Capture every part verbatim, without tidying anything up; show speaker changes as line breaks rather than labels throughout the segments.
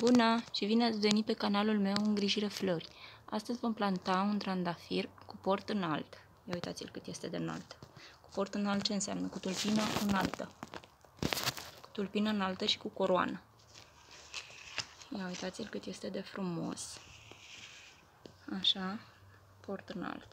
Bună și bine ați venit pe canalul meu Îngrijire Flori. Astăzi vom planta un trandafir cu port înalt. Ia uitați-l cât este de înalt. Cu port înalt ce înseamnă? Cu tulpină înaltă. Cu tulpină înaltă și cu coroană. Ia uitați-l cât este de frumos. Așa, port înalt.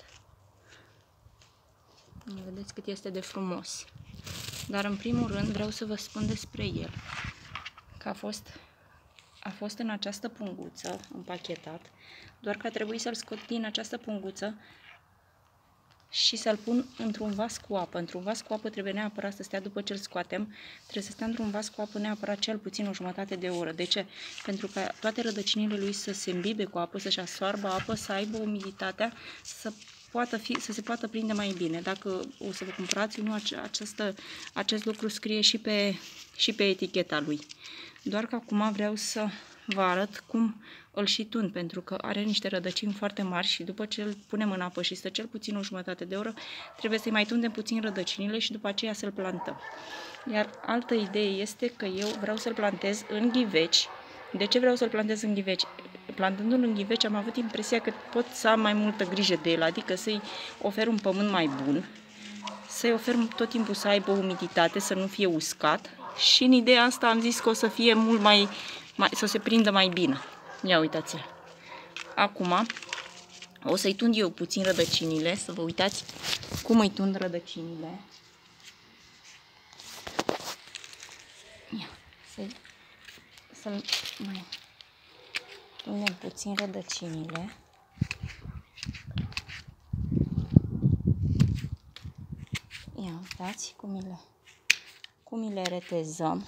Vedeți cât este de frumos. Dar în primul rând vreau să vă spun despre el. Că a fost, a fost în această punguță împachetat, doar că a trebuit să-l scot din această punguță și să-l pun într-un vas cu apă. Într-un vas cu apă trebuie neapărat să stea, după ce îl scoatem, trebuie să stea într-un vas cu apă neapărat cel puțin o jumătate de oră. De ce? Pentru că toate rădăcinile lui să se îmbibe cu apă, să-și absoarbă apă, să aibă umiditatea, să poată fi, să se poată prinde mai bine. Dacă o să vă cumpărați, nu, această, acest lucru scrie și pe, și pe eticheta lui. Doar că acum vreau să vă arăt cum îl și tund, pentru că are niște rădăcini foarte mari și după ce îl punem în apă și stă cel puțin o jumătate de oră, trebuie să-i mai tundem puțin rădăcinile și după aceea să-l plantăm. Iar altă idee este că eu vreau să-l plantez în ghiveci. De ce vreau să-l plantez în ghiveci? Plantându-l în ghiveci am avut impresia că pot să am mai multă grijă de el, adică să-i ofer un pământ mai bun, să-i ofer tot timpul să aibă umiditate, să nu fie uscat. Și în ideea asta am zis că o să fie mult mai, mai să se prindă mai bine. Ia uitați-l. Acum o să-i tund eu puțin rădăcinile, să vă uitați cum îi tund rădăcinile. Ia, să-i să mai tundem puțin rădăcinile. Ia uitați cum îi le cum îi le retezăm.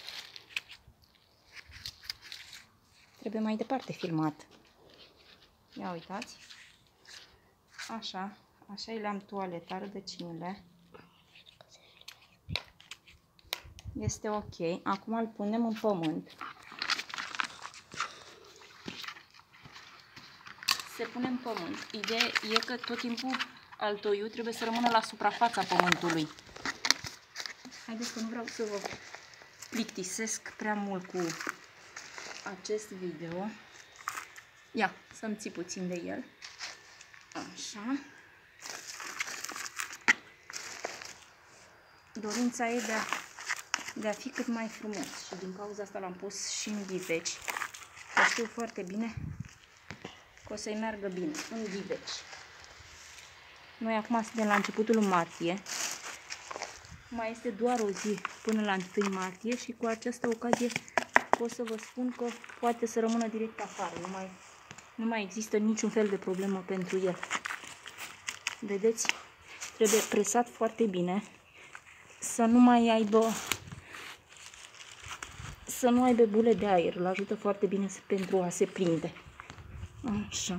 Trebuie mai departe filmat. Ia uitați. Așa, așa i le-am toaletat rădăcinile. Este ok. Acum îl punem în pământ. Se pune în pământ. Ideea e că tot timpul altoiul trebuie să rămână la suprafața pământului. Haideți că nu vreau să vă plictisesc prea mult cu acest video. Ia, să-mi ții puțin de el. Așa. Dorința e de a, de a fi cât mai frumos și din cauza asta l-am pus și în ghiveci. Că știu foarte bine că o să-i meargă bine în ghiveci. Noi acum suntem la începutul lui martie. Mai este doar o zi până la întâi martie și cu această ocazie pot să vă spun că poate să rămână direct afară. Nu mai, nu mai există niciun fel de problemă pentru el. Vedeți? Trebuie presat foarte bine să nu mai aibă să nu aibă bule de aer. Îl ajută foarte bine pentru a se prinde. Așa.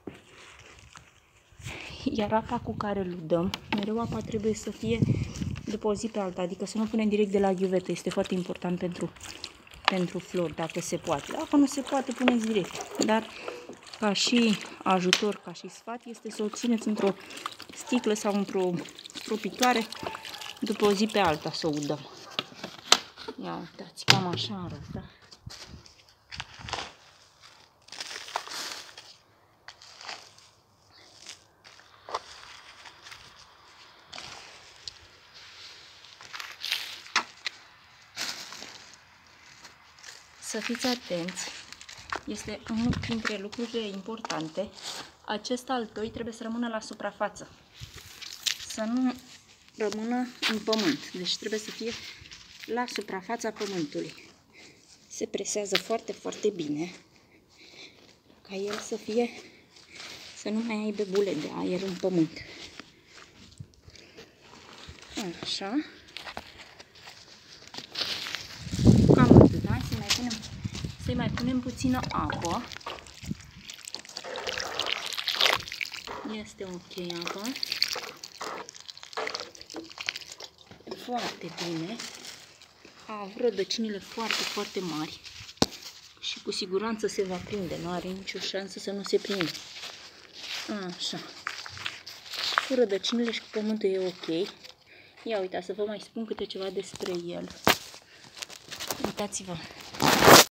Iar apa cu care îl dăm, mereu apa trebuie să fie după o zi pe alta, adică să nu punem direct de la ghiuvetă. Este foarte important pentru, pentru flori, dacă se poate. Dacă nu se poate, puneți direct. Dar ca și ajutor, ca și sfat, este să o țineți într-o sticlă sau într-o stropitoare după o zi pe alta să o udăm. Ia uitați, cam așa arată. Să fiți atenți, este unul dintre lucrurile importante. Acest altoi trebuie să rămână la suprafață, să nu rămână în pământ, deci trebuie să fie la suprafața pământului. Se presează foarte, foarte bine ca el să fie, să nu mai aibă bule de aer în pământ. Așa. Cam atât, hai să mai punem, să-i mai punem puțină apă. Este ok apa. Foarte bine. A avut rădăcinile foarte, foarte mari. Și cu siguranță se va prinde. Nu are nicio șansă să nu se prindă. Așa. Cu rădăcinile și cu pământul e ok. Ia uitați, să vă mai spun câte ceva despre el. Uitați-vă.